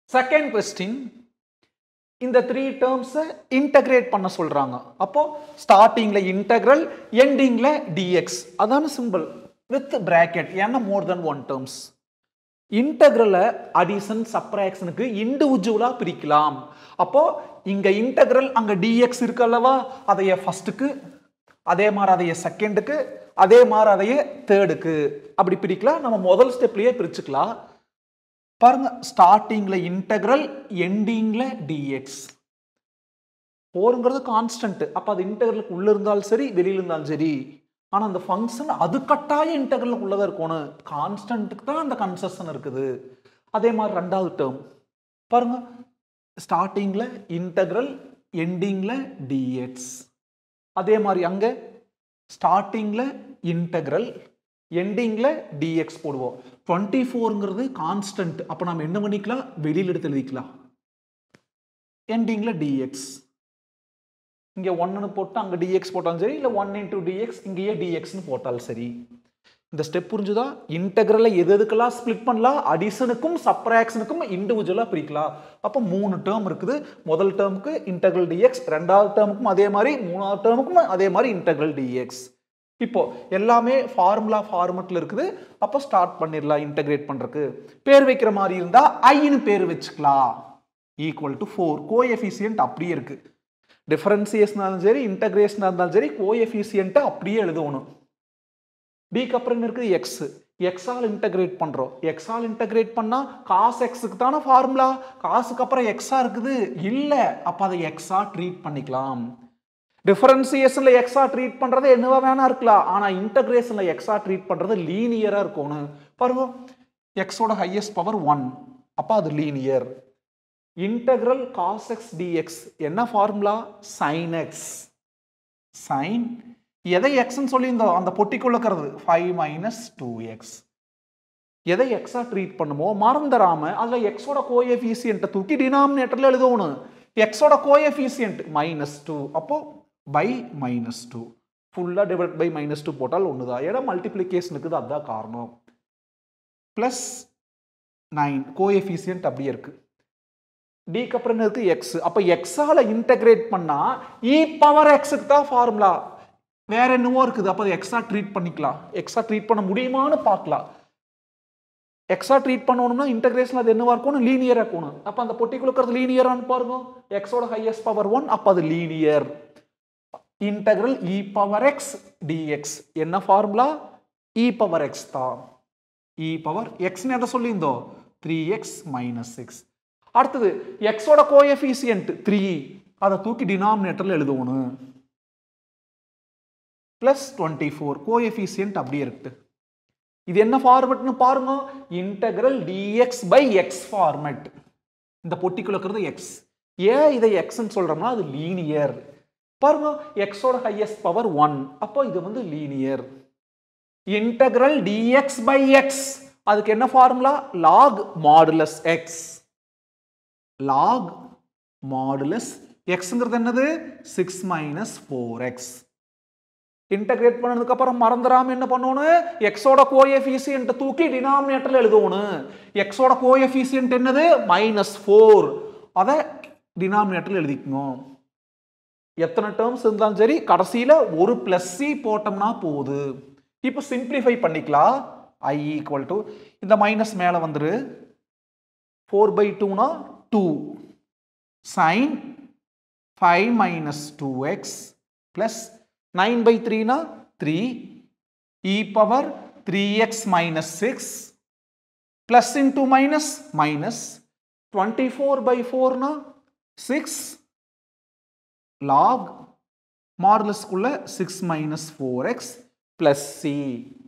Second question, இந்த 3 terms integrate பண்ண சொல்றாங்க. அப்போ startingல integral, endingல dx. அதான symbol with bracket. ஏன்னா more than one terms. Integral addition subtractionக்கு individualா பிரிக்கலாம். அப்போ இங்க integral அங்க dx இருக்கு அல்லவா, அதைய firstக்கு, அதே மாதிரி அதைய secondக்கு, அதே மாதிரி அதைய thirdக்கு அப்படி பிரிக்கலாம். நம்ம முதல் ஸ்டெப்லயே பிரிச்சுக்கலாம். பாருங்க, ஸ்டார்டிங்ல இன்டெக்ரல், எண்டிங்ல dx. 4ங்கிறது கான்ஸ்டன்ட். அப்ப அது இன்டெக்ரலுக்கு உள்ள இருந்தாலும் சரி, வெளியில இருந்தாலும் சரி. ஆனா அந்த ஃபங்க்ஷன் அது கட்டாய இன்டெக்ரலுக்கு உள்ளதா இருக்கணும். கான்ஸ்டன்ட்க்கு தான் அந்த கன்செஷன் இருக்குது. அதே மாதிரி ரெண்டாவது டேர்ம் பாருங்க, ஸ்டார்டிங்ல இன்டெக்ரல், எண்டிங்ல dx. அதே மாதிரி அங்க ஸ்டார்டிங்ல இன்டெக்ரல், எண்டிங்ல dx போடுவோம். 24ங்கிறது கான்ஸ்டன்ட். அப்ப நாம என்ன பண்ணிக்கலாம், வெளியில எடுத்து எழுதிக்கலாம். எண்டிங்ல dx. இங்க 1 போட்டு அங்க dx போட்டாலும் சரி, இல்ல 1 into dx இங்கேயே dx னு போட்டாலும் சரி. இந்த ஸ்டெப் புரிஞ்சுதா? இன்டெக்ரலை எதுக்கெல்லாம் ஸ்ப்ளிட் பண்ணலாம், அடிஷனுக்கும் சப்ட்ராக்ஷனுக்கும் இண்டிவிஜுவலா பிரிக்கலாம். அப்ப 3 டேர்ம் இருக்குது. முதல் டேர்முக்கு இன்டெக்ரல் dx, ரெண்டாவது டேர்முக்கும் அதே மாதிரி, மூணாவது டேர்முக்கும் அதே மாதிரி இன்டெக்ரல் dx. இப்போ எல்லாமே ஃபார்முலா ஃபார்மட்ல இருக்குது. அப்போ ஸ்டார்ட் பண்ணிடலாம் இன்டெகிரேட் பண்றதுக்கு. பேர் வைக்கிற மாதிரி இருந்தா ஐன்னு பேர் வச்சுக்கலாம். Equal to 4. கோஎஃபிஷியன்ட் அப்படியே இருக்கு. டிஃபரன்சியேஷனாலும் சரி, இன்டகிரேஷனா இருந்தாலும் சரி, கோஎஃபிஷியன்ட் அப்படியே எழுதணும். பிக்கு அப்புறம் என்ன இருக்குது, எக்ஸ். எக்ஸால் இன்டகிரேட் பண்றோம். எக்ஸால் இன்டகிரேட் பண்ணா காஸ் எக்ஸுக்கு தானே ஃபார்முலா. காசுக்கு அப்புறம் எக்ஸா இருக்குது இல்ல, அப்ப அதை எக்ஸா ட்ரீட் பண்ணிக்கலாம். டிஃபரன்சியேஷன்ல எக்ஸா ட்ரீட் பண்றது என்னவா வேணா இருக்கலாம். ஆனா இன்டகிரேஷன்ல எக்ஸா ட்ரீட் பண்றது லீனியரா இருக்கணும். பாருங்க, எக்ஸோட ஹையஸ்ட் பவர் 1, அப்ப அது linear. Integral cos x dx என்ன ஃபார்முலா, sin x. sin எதை x ன்னு சொல்லியிருந்தோம், அந்த பொட்டிக்குள்ள இருக்கிறது 5 minus 2x. எதை எக்ஸா ட்ரீட் பண்ணுமோ மறந்துடாம அதுல எக்ஸோட கோஎஃபிஷியன்ட்டை தூக்கி டினாமினேட்டர்ல எழுதணும். எக்ஸோட கோஎஃபிஷியன்ட் -2, அப்போ by -2. ஃபுல்லா டிவைட் பை -2 போட்டால் ஒண்ணுதான். ஏன்னா மல்டிப்ளிகேஷனுக்கு அதுதான் காரணம். பிளஸ் 9 கோஎஃபிஷியன்ட் அப்படியே இருக்கு. டிக்கு அப்புறம் என்ன இருக்கு, எக்ஸ். அப்ப எக்ஸால இன்டகிரேட் பண்ணா இ பவர் எக்ஸுக்கு தான் ஃபார்முலா. வேற என்னவோ இருக்குது. அப்ப எக்ஸா ட்ரீட் பண்ணிக்கலாம். எக்ஸா ட்ரீட் பண்ண முடியுமான்னு பார்க்கலாம். எக்ஸா ட்ரீட் பண்ணணும்னா இன்டகிரேஷன் அது என்னவா இருக்கணும், லீனியரா இருக்கணும். அப்ப அந்த பொட்டிக்குள்ள இருக்கிறது லீனியரான்னு பாருங்க. எக்ஸோட ஹையஸ்ட் பவர் 1, அப்ப அது linear. Integral e power x dx என்ன ஃபார்முலா, e பவர் x தான். e பவர் x னு எதை சொல்லியிருந்தோம், 3x minus 6. அடுத்தது எக்ஸோட கோஎஃபிஷியன்ட் 3, அதை தூக்கி டினாமினேட்டர்ல எழுதணும். பிளஸ் 24 கோஎஃபிஷியன்ட் அப்படியே இருக்கு. இது என்ன ஃபார்மட்னு பாருங்க, integral dx by x format. இந்த பொட்டிக்குள்ள இருக்கிறது x. ஏன் இதை x ன்னு சொல்றோம்னா அது லீனியர். பாருங்க, எக்ஸோட ஹையஸ்ட் பவர் 1, அப்போ இது வந்து linear. Integral dx by x, அதுக்கு என்ன formula, log modulus x. log modulus xங்கிறது என்னது, 6 minus 4x. இன்டகிரேட் பண்ணதுக்கு அப்புறம் மறந்துடாம என்ன பண்ணணும், எக்ஸோட கோஎஃபிஷியன்ட் தூக்கி டினாமினேட்டர்ல எழுதணும். எக்ஸோட கோஎஃபிஷியன்ட் என்னது, -4, அதை டினாமினேட்டர்ல எழுதிக்கணும். எத்தனை டேர்ம்ஸ் இருந்தாலும் சரி, கடைசியில ஒரு பிளஸ் சி போட்டோம்னா போகுது. இப்போ சிம்பிளிஃபை பண்ணிக்கலாம். i ஈக்குவல் டு இந்த மைனஸ் மேல வந்துரு, 4/2னா 2 sin 5 minus 2x பிளஸ் 9/3னா 3 e power 3x minus 6 plus into minus minus 24/4னா 6 log மாடுலஸ்க்குள்ள 6 minus 4x plus c.